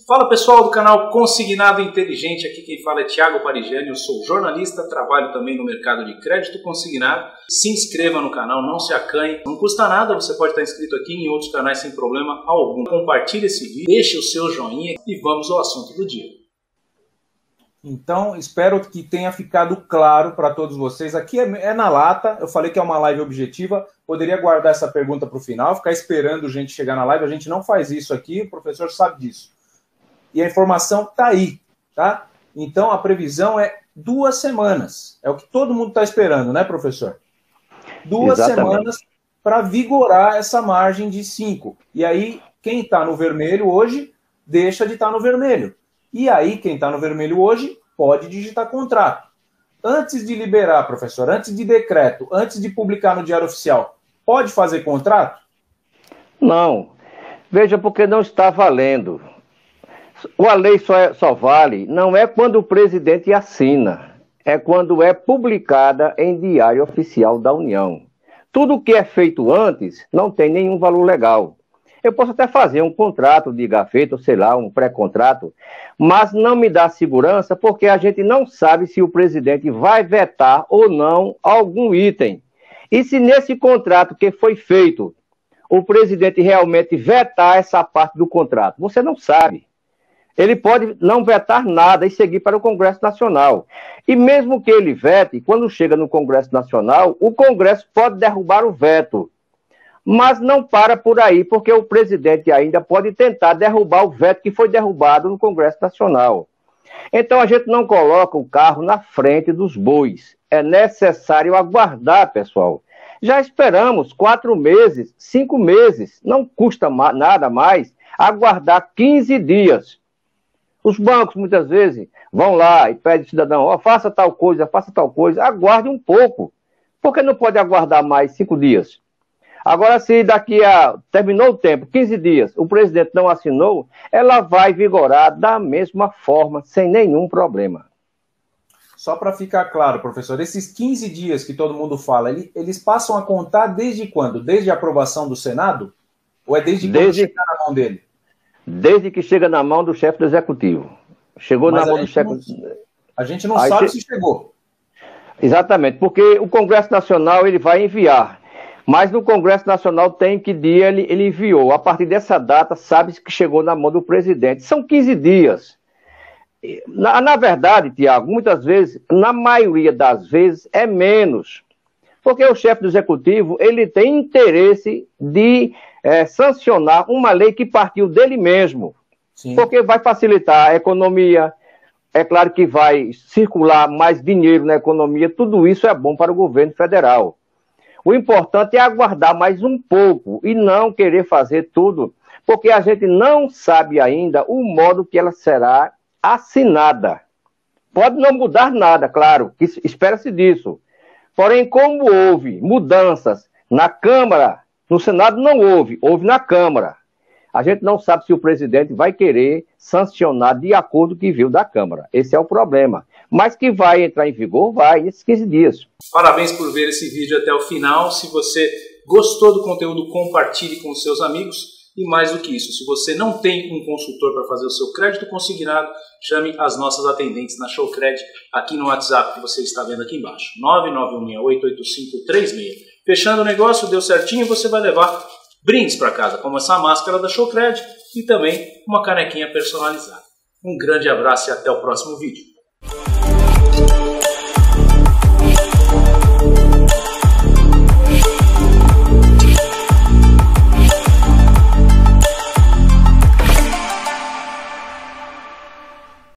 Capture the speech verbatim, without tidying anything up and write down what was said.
Fala pessoal do canal Consignado Inteligente, aqui quem fala é Thiago Parigiani, eu sou jornalista, trabalho também no mercado de crédito consignado. Se inscreva no canal, não se acanhe, não custa nada, você pode estar inscrito aqui em outros canais sem problema algum. Compartilhe esse vídeo, deixe o seu joinha e vamos ao assunto do dia. Então, espero que tenha ficado claro para todos vocês. Aqui é, é na lata, eu falei que é uma live objetiva, poderia guardar essa pergunta para o final, ficar esperando gente chegar na live, a gente não faz isso aqui, o professor sabe disso. E a informação está aí, tá? Então, a previsão é duas semanas, é o que todo mundo está esperando, né, professor? Duas Exatamente. semanas para vigorar essa margem de cinco. E aí, quem está no vermelho hoje, deixa de estar no vermelho. E aí, quem está no vermelho hoje, pode digitar contrato. Antes de liberar, professor, antes de decreto, antes de publicar no Diário Oficial, pode fazer contrato? Não. Veja, porque não está valendo. A lei só, é, só vale, não é quando o presidente assina, é quando é publicada em Diário Oficial da União. Tudo que é feito antes não tem nenhum valor legal. Eu posso até fazer um contrato de gaveta, ou sei lá, um pré-contrato, mas não me dá segurança porque a gente não sabe se o presidente vai vetar ou não algum item. E se nesse contrato que foi feito, o presidente realmente vetar essa parte do contrato, você não sabe. Ele pode não vetar nada e seguir para o Congresso Nacional. E mesmo que ele vete, quando chega no Congresso Nacional, o Congresso pode derrubar o veto. Mas não para por aí, porque o presidente ainda pode tentar derrubar o veto que foi derrubado no Congresso Nacional. Então a gente não coloca o carro na frente dos bois. É necessário aguardar, pessoal. Já esperamos quatro meses, cinco meses, não custa nada mais aguardar quinze dias. Os bancos, muitas vezes, vão lá e pedem ao cidadão, ó, faça tal coisa, faça tal coisa, aguarde um pouco. Por que não pode aguardar mais cinco dias? Agora, se daqui a... terminou o tempo, quinze dias, o presidente não assinou, ela vai vigorar da mesma forma, sem nenhum problema. Só para ficar claro, professor, esses quinze dias que todo mundo fala, eles passam a contar desde quando? Desde a aprovação do Senado? Ou é desde quando desde... chegar na mão dele? Desde que chega na mão do chefe do executivo. Chegou Mas na mão do chefe... Não... A gente não Aí sabe che... se chegou. Exatamente, porque o Congresso Nacional ele vai enviar. Mas no Congresso Nacional tem que dia ele, ele enviou. A partir dessa data, sabe-se que chegou na mão do presidente. São quinze dias. Na, na verdade, Tiago, muitas vezes, na maioria das vezes, é menos. Porque o chefe do executivo, ele tem interesse de é, sancionar uma lei que partiu dele mesmo. Sim. Porque vai facilitar a economia, é claro que vai circular mais dinheiro na economia, tudo isso é bom para o governo federal. O importante é aguardar mais um pouco e não querer fazer tudo, porque a gente não sabe ainda o modo que ela será assinada. Pode não mudar nada, claro, que espera-se disso. Porém, como houve mudanças na Câmara, no Senado não houve, houve na Câmara. A gente não sabe se o presidente vai querer sancionar de acordo com o que viu da Câmara. Esse é o problema. Mas que vai entrar em vigor, vai, nesses quinze dias. Parabéns por ver esse vídeo até o final. Se você gostou do conteúdo, compartilhe com os seus amigos. E mais do que isso, se você não tem um consultor para fazer o seu crédito consignado, chame as nossas atendentes na Showcred aqui no WhatsApp que você está vendo aqui embaixo. nove nove um seis oito oito cinco três seis. Fechando o negócio, deu certinho, você vai levar brindes para casa, como essa máscara da Showcred e também uma canequinha personalizada. Um grande abraço e até o próximo vídeo.